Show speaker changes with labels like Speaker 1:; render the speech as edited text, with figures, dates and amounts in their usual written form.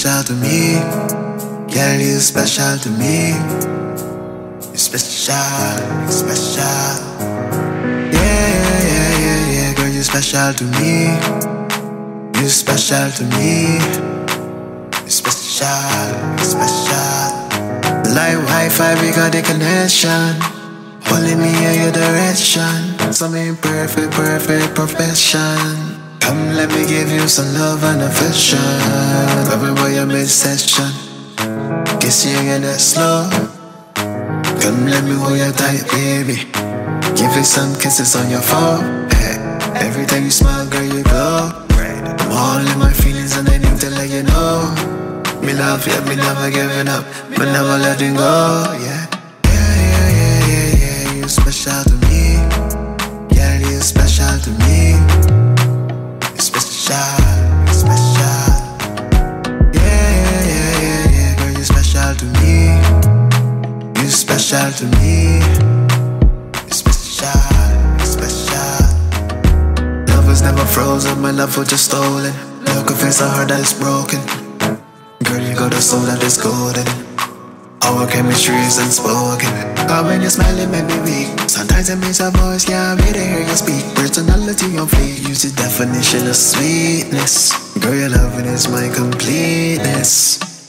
Speaker 1: special to me. Girl, you special to me. You special, special. Yeah, yeah, yeah, yeah, yeah. Girl, you special to me. You special to me. You special, special. Like Wi-Fi, we got the connection. Pulling me in your direction. Some imperfect, perfect profession. Come, let me give you some love and affection. Cover by your midsection. Kiss you again that slow. Come, let me hold you tight, baby. Give you some kisses on your forehead. Every time you smile, girl, you glow. I'm all in my feelings and I need to let you know. Me love you, me never giving up, me never letting go, yeah. Yeah, yeah, yeah, yeah, yeah, you special to me. Yeah, you special to me. You special, special. Yeah, yeah, yeah, yeah, yeah, girl, you special to me. You special to me. You special, special. Love was never frozen, my love was just stolen. No confess a heart that is broken. Girl, you got a soul that is golden. Our chemistry is unspoken. But when you smile, it make me weak. Sometimes it makes a voice, can't wait to hear you speak. Personality on fleek, use the definition of sweetness. Girl, your loving is my completeness.